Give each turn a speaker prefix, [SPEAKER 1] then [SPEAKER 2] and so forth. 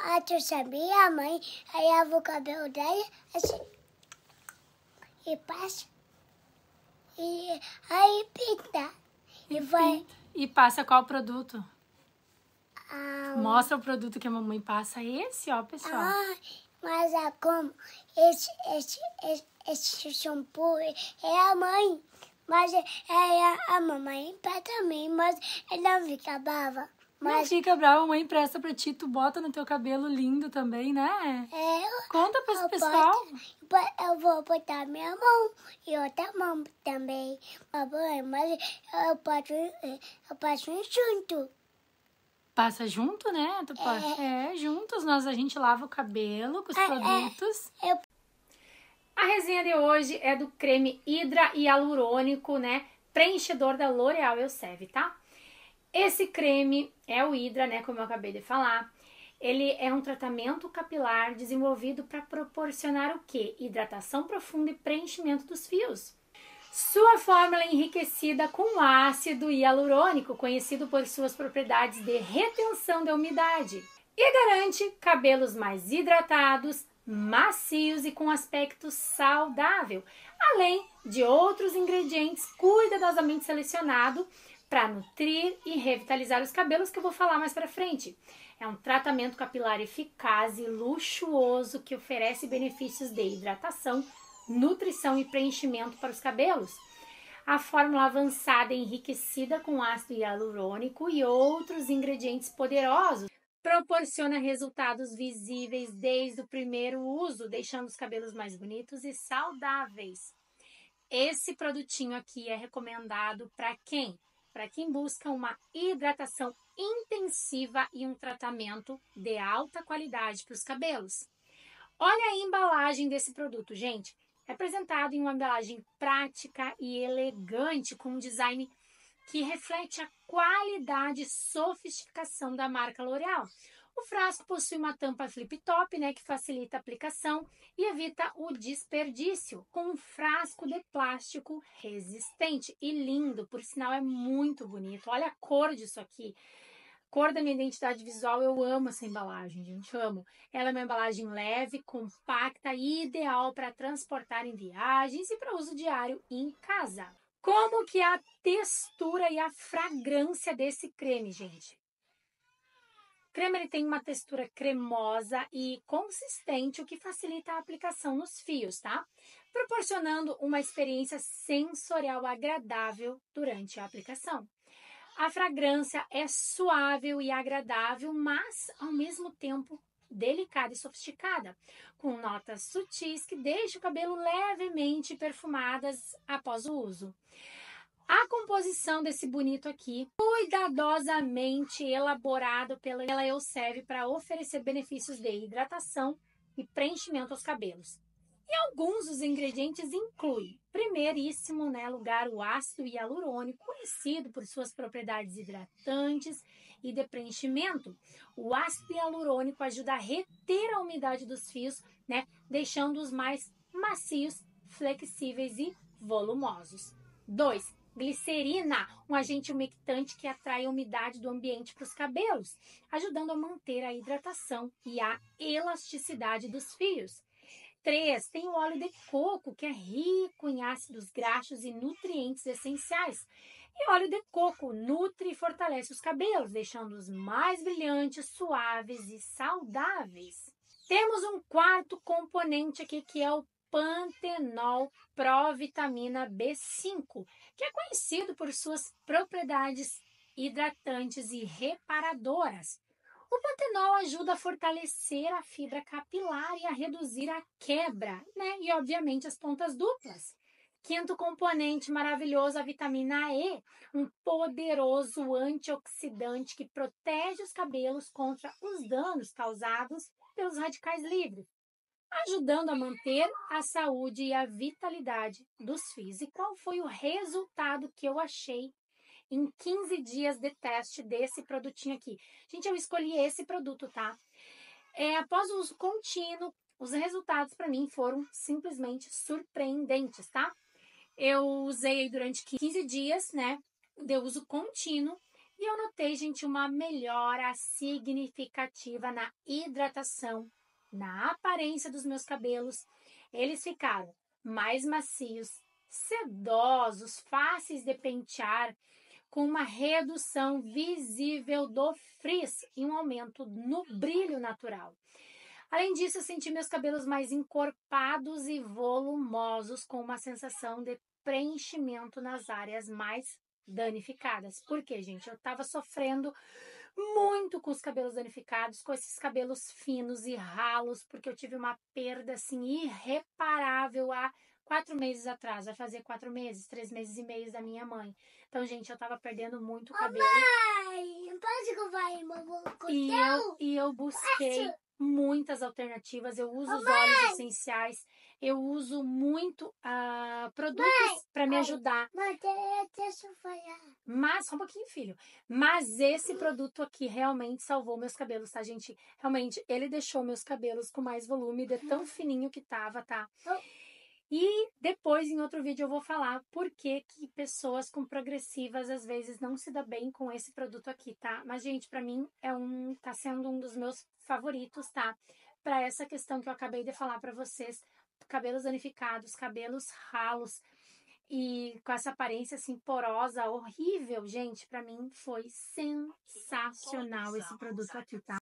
[SPEAKER 1] tu sabia, mãe? Aí eu lavo o cabelo dela, assim, e passa. E aí pinta. E vai...
[SPEAKER 2] E passa qual produto?
[SPEAKER 1] Ah,
[SPEAKER 2] Mostra o produto que a mamãe passa. Esse, ó, pessoal.
[SPEAKER 1] mas é como esse shampoo é a mãe. Mas é a mamãe também, mas ela não fica brava.
[SPEAKER 2] Não
[SPEAKER 1] Mas
[SPEAKER 2] fica brava, a mãe empresta pra ti, tu bota no teu cabelo lindo também, né? Conta pra esse pessoal.
[SPEAKER 1] Eu vou botar minha mão e outra mão também. Mas eu passo junto.
[SPEAKER 2] Passa junto, né? Tu pode. Juntos a gente lava o cabelo com os produtos. A resenha de hoje é do creme Hidra Hialurônico, né? Preenchedor da L'Oréal Elseve, tá? Esse creme é o Hidra, né? Como eu acabei de falar. Ele é um tratamento capilar desenvolvido para proporcionar o quê? Hidratação profunda e preenchimento dos fios. Sua fórmula é enriquecida com ácido hialurônico, conhecido por suas propriedades de retenção da umidade, e garante cabelos mais hidratados, macios e com aspecto saudável, além de outros ingredientes cuidadosamente selecionados para nutrir e revitalizar os cabelos, que eu vou falar mais para frente. É um tratamento capilar eficaz e luxuoso que oferece benefícios de hidratação, nutrição e preenchimento para os cabelos. A fórmula avançada é enriquecida com ácido hialurônico e outros ingredientes poderosos proporciona resultados visíveis desde o primeiro uso, deixando os cabelos mais bonitos e saudáveis. Esse produtinho aqui é recomendado para quem? Para quem busca uma hidratação intensiva e um tratamento de alta qualidade para os cabelos. Olha a embalagem desse produto, gente. É apresentado em uma embalagem prática e elegante, com um design que reflete a qualidade e sofisticação da marca L'Oréal. O frasco possui uma tampa flip-top, né, que facilita a aplicação e evita o desperdício, com um frasco de plástico resistente e lindo, por sinal é muito bonito. Olha a cor disso aqui. Cor da minha identidade visual, eu amo essa embalagem, gente, amo. Ela é uma embalagem leve, compacta e ideal para transportar em viagens e para uso diário em casa. Como que é a textura e a fragrância desse creme, gente? O creme ele tem uma textura cremosa e consistente, o que facilita a aplicação nos fios, tá? Proporcionando uma experiência sensorial agradável durante a aplicação. A fragrância é suave e agradável, mas ao mesmo tempo delicada e sofisticada, com notas sutis que deixam o cabelo levemente perfumadas após o uso. A composição desse bonito aqui, cuidadosamente elaborado pela Elseve para oferecer benefícios de hidratação e preenchimento aos cabelos. E alguns dos ingredientes incluem, primeiríssimo lugar, o ácido hialurônico, conhecido por suas propriedades hidratantes e de preenchimento. O ácido hialurônico ajuda a reter a umidade dos fios, né, deixando-os mais macios, flexíveis e volumosos. 2. Glicerina, um agente umectante que atrai a umidade do ambiente para os cabelos, ajudando a manter a hidratação e a elasticidade dos fios. 3. Tem o óleo de coco, que é rico em ácidos graxos e nutrientes essenciais. E óleo de coco nutre e fortalece os cabelos, deixando-os mais brilhantes, suaves e saudáveis. Temos um quarto componente aqui, que é o pantenol provitamina B5, que é conhecido por suas propriedades hidratantes e reparadoras. O pantenol ajuda a fortalecer a fibra capilar e a reduzir a quebra, né? E, obviamente, as pontas duplas. Quinto componente maravilhoso, a vitamina E, um poderoso antioxidante que protege os cabelos contra os danos causados pelos radicais livres, ajudando a manter a saúde e a vitalidade dos fios. E qual foi o resultado que eu achei em 15 dias de teste desse produtinho aqui? Gente, eu escolhi esse produto, tá? Após o uso contínuo, os resultados para mim foram simplesmente surpreendentes, tá? Eu usei durante 15 dias, né, de uso contínuo, E eu notei, gente, uma melhora significativa na hidratação, na aparência dos meus cabelos. Eles ficaram mais macios, sedosos, fáceis de pentear, com uma redução visível do frizz e um aumento no brilho natural. Além disso, eu senti meus cabelos mais encorpados e volumosos, com uma sensação de preenchimento nas áreas mais danificadas. Por quê, gente? Eu tava sofrendo muito com os cabelos danificados, com esses cabelos finos e ralos, porque eu tive uma perda, assim, irreparável há 4 meses atrás. Vai fazer 4 meses, 3 meses e meio da minha mãe. Então, gente, eu tava perdendo muito cabelo.
[SPEAKER 1] Mãe, pode que eu vou, mamãe?
[SPEAKER 2] E eu busquei muitas alternativas. Eu uso os óleos essenciais, eu uso muito produtos para me ajudar.
[SPEAKER 1] Mãe, deixa eu falar.
[SPEAKER 2] Mas, só um pouquinho, filho. Mas esse produto aqui realmente salvou meus cabelos, tá, gente? Realmente, ele deixou meus cabelos com mais volume, de tão fininho que tava, tá? E depois, em outro vídeo, eu vou falar por que pessoas com progressivas às vezes não se dá bem com esse produto aqui, tá? Mas, gente, pra mim tá sendo um dos meus favoritos, tá? Pra essa questão que eu acabei de falar pra vocês, cabelos danificados, cabelos ralos e com essa aparência assim porosa, horrível, gente, pra mim foi sensacional esse produto aqui, tá?